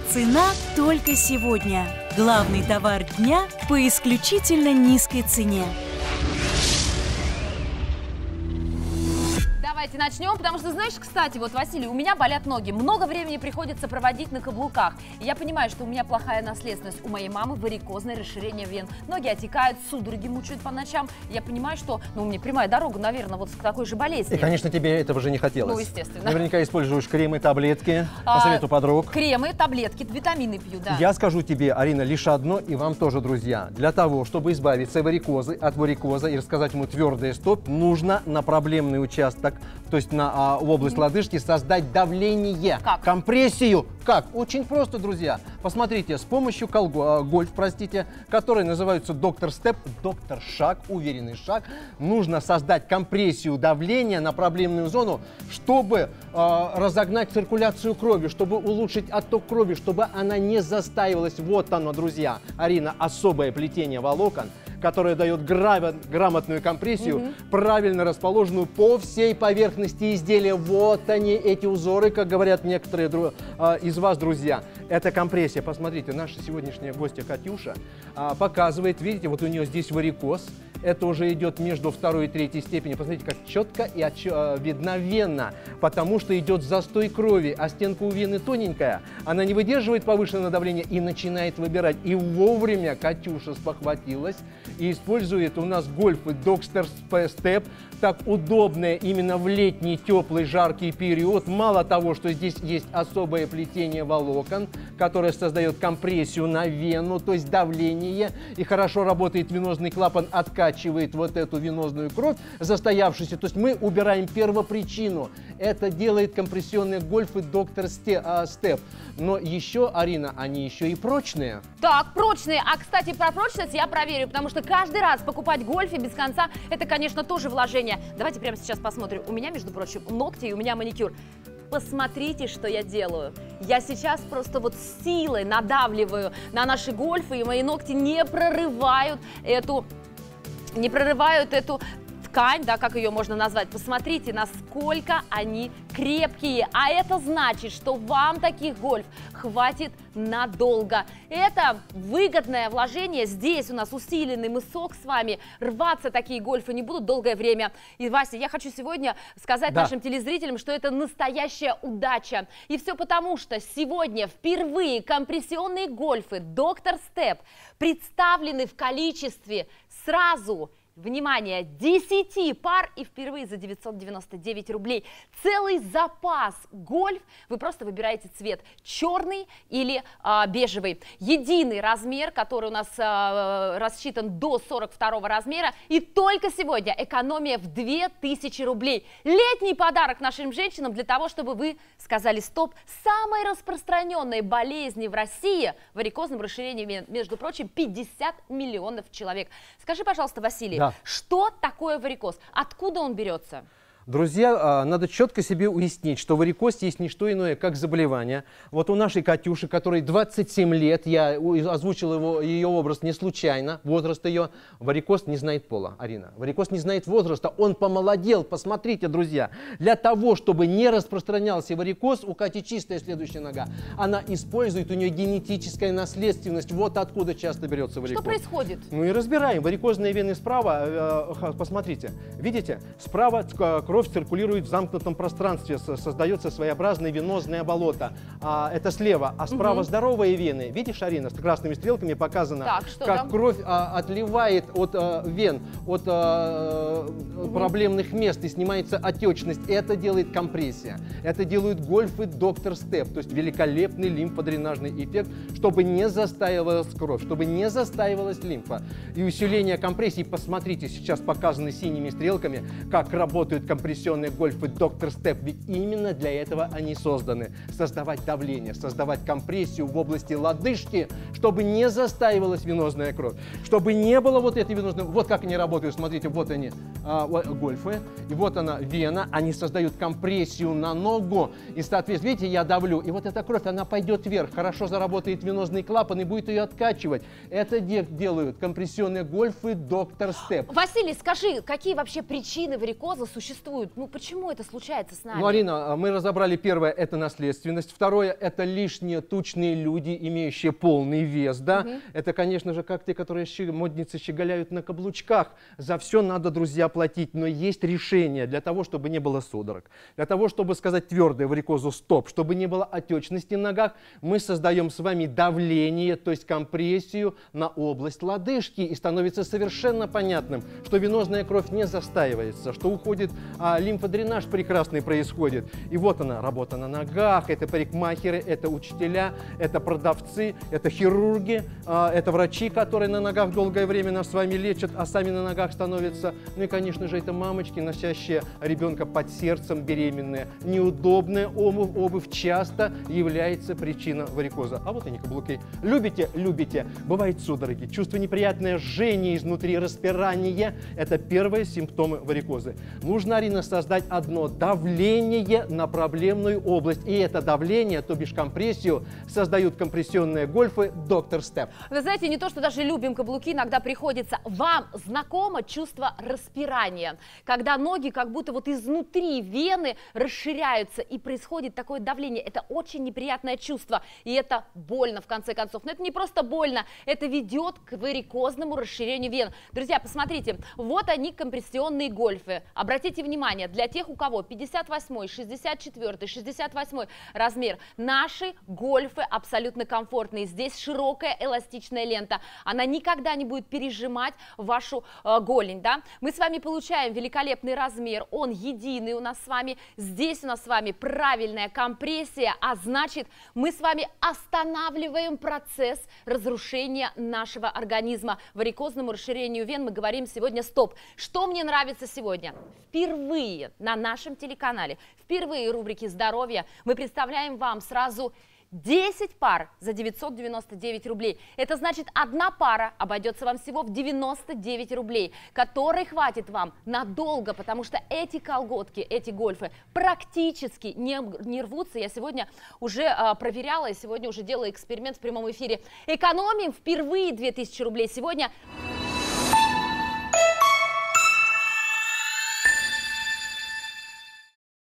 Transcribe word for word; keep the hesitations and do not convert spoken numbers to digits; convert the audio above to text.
Цена только сегодня. Главный товар дня по исключительно низкой цене. Давайте начнем, потому что, знаешь, кстати, вот, Василий, у меня болят ноги. Много времени приходится проводить на каблуках. И я понимаю, что у меня плохая наследственность. У моей мамы варикозное расширение вен. Ноги отекают, судороги мучают по ночам. Я понимаю, что, ну, у меня прямая дорога, наверное, вот к такой же болезни. И, конечно, тебе этого же не хотелось. Ну, естественно. Наверняка используешь кремы, таблетки, по а, совету подруг. Кремы, таблетки, витамины пью, да. Я скажу тебе, Арина, лишь одно, и вам тоже, друзья. Для того, чтобы избавиться варикозы, от варикоза и рассказать ему твердое стоп, нужно на проблемный участок, то есть на, а, в область лодыжки, создать давление. Как? Компрессию. Как? Очень просто, друзья. Посмотрите, с помощью колго, гольф, простите, которые называются доктор степ, доктор шаг, уверенный шаг, нужно создать компрессию давления на проблемную зону, чтобы э, разогнать циркуляцию крови, чтобы улучшить отток крови, чтобы она не застаивалась. Вот оно, друзья. Арина, особое плетение волокон, которое дает грамотную компрессию, mm-hmm. правильно расположенную по всей поверхности изделия. Вот они, эти узоры, как говорят некоторые э, из вас, друзья. Это компрессия. Посмотрите, наша сегодняшняя гостья Катюша э, показывает, видите, вот у нее здесь варикоз. Это уже идет между второй и третьей степенью. Посмотрите, как четко и отч- видна вена, потому что идет застой крови, а стенка у вены тоненькая. Она не выдерживает повышенное давление и начинает выбирать. И вовремя Катюша спохватилась и использует у нас гольфы доктор степ, так удобное именно в летний, теплый, жаркий период. Мало того, что здесь есть особое плетение волокон, которое создает компрессию на вену, то есть давление, и хорошо работает венозный клапан, откачивает вот эту венозную кровь, застоявшуюся. То есть мы убираем первопричину. Это делает компрессионные гольфы доктор степ. Но еще, Арина, они еще и прочные. Так, прочные. А, кстати, про прочность я проверю, потому что каждый раз покупать гольфы без конца, это, конечно, тоже вложение. Давайте прямо сейчас посмотрим. У меня, между прочим, ногти и у меня маникюр. Посмотрите, что я делаю. Я сейчас просто вот силой надавливаю на наши гольфы, и мои ногти не прорывают эту, не прорывают эту ткань, да, как ее можно назвать. Посмотрите, насколько они крепкие. А это значит, что вам таких гольф хватит надолго. Это выгодное вложение. Здесь у нас усиленный мысок с вами. Рваться такие гольфы не будут долгое время. И, Вася, я хочу сегодня сказать да. нашим телезрителям, что это настоящая удача. И все потому, что сегодня впервые компрессионные гольфы доктор степ представлены в количестве сразу, внимание, десяти пар и впервые за девятьсот девяносто девять рублей. Целый запас гольф. Вы просто выбираете цвет черный или а, бежевый. Единый размер, который у нас а, рассчитан до сорок второго размера. И только сегодня экономия в две тысячи рублей. Летний подарок нашим женщинам для того, чтобы вы сказали стоп самой распространенной болезни в России, варикозном расширении, между прочим, пятьдесят миллионов человек. Скажи, пожалуйста, Василий, да. что такое варикоз? Откуда он берется? Друзья, надо четко себе уяснить, что варикоз есть не что иное, как заболевание. Вот у нашей Катюши, которой двадцать семь лет, я озвучил его, ее образ не случайно, возраст ее, варикоз не знает пола, Арина. Варикоз не знает возраста, он помолодел. Посмотрите, друзья, для того, чтобы не распространялся варикоз, у Кати чистая следующая нога. Она использует, у нее генетическая наследственность, вот откуда часто берется варикоз. Что происходит? Ну и разбираем. Варикозные вены справа, э, посмотрите, видите, справа кровь циркулирует в замкнутом пространстве, создается своеобразное венозное болото. А, это слева, а справа угу. здоровые вены. Видишь, Арина, с красными стрелками показано, так, что как там? кровь а, отливает от а, вен, от а, угу. проблемных мест и снимается отечность. Это делает компрессия. Это делают гольфы доктор степ, то есть великолепный лимфодренажный эффект, чтобы не застаивалась кровь, чтобы не застаивалась лимфа. И усиление компрессии, посмотрите, сейчас показаны синими стрелками, как работают компрессии. Компрессионные гольфы доктор степ, ведь именно для этого они созданы. Создавать давление, создавать компрессию в области лодыжки, чтобы не застаивалась венозная кровь, чтобы не было вот этой венозной... Вот как они работают, смотрите, вот они. а, гольфы. И вот она, вена, они создают компрессию на ногу. И, соответственно, видите, я давлю, и вот эта кровь, она пойдет вверх, хорошо заработает венозный клапан и будет ее откачивать. Это делают компрессионные гольфы доктор Степ. Василий, скажи, какие вообще причины варикоза существуют? Ну, почему это случается с нами? Ну, Арина, мы разобрали первое, это наследственность. Второе, это лишние тучные люди, имеющие полный вес, да. Угу. Это, конечно же, как те, которые модницы щеголяют на каблучках. За все надо, друзья, платить, но есть решение для того, чтобы не было судорог, для того, чтобы сказать твердое варикозу стоп, чтобы не было отечности в ногах, мы создаем с вами давление, то есть компрессию на область лодыжки, и становится совершенно понятным, что венозная кровь не застаивается, что уходит а, лимфодренаж прекрасный происходит. И вот она, работа на ногах, это парикмахеры, это учителя, это продавцы, это хирурги, а, это врачи, которые на ногах долгое время нас с вами лечат, а сами на ногах становятся. Ну и, конечно же, это мамочки, носящие ребенка под сердцем, беременные. Неудобная обувь, обувь часто является причиной варикоза. А вот они, каблуки. Любите? Любите. Бывают судороги, чувство неприятное жжение изнутри, распирание. Это первые симптомы варикоза. Нужно, Арина, создать одно давление на проблемную область. И это давление, то бишь компрессию, создают компрессионные гольфы доктор Степ. Вы знаете, не то, что даже любим каблуки, иногда приходится. Вам знакомо чувство распирания, когда ноги как будто вот изнутри вены расширяются и происходит такое давление. Это очень неприятное чувство, и это больно в конце концов. Но это не просто больно, это ведет к варикозному расширению вен. Друзья, посмотрите, вот они, компрессионные гольфы. Обратите внимание, для тех, у кого пятьдесят восьмой, шестьдесят четвёртый, шестьдесят восьмой размер, наши гольфы абсолютно комфортные. Здесь широкая эластичная лента, она никогда не будет пережимать вашу э, голень, да? Мы с вами получаем великолепный размер, он единый у нас с вами. Здесь у нас с вами правильная компрессия, а значит, мы с вами останавливаем процесс разрушения нашего организма. Варикозному расширению вен мы говорим сегодня стоп. Что мне нравится сегодня? Впервые на нашем телеканале, впервые в рубрике «Здоровье» мы представляем вам сразу десять пар за девятьсот девяносто девять рублей. Это значит, одна пара обойдется вам всего в девяносто девять рублей, которой хватит вам надолго, потому что эти колготки, эти гольфы практически не, не рвутся. Я сегодня уже а, проверяла и сегодня уже делала эксперимент в прямом эфире. Экономим впервые две тысячи рублей. Сегодня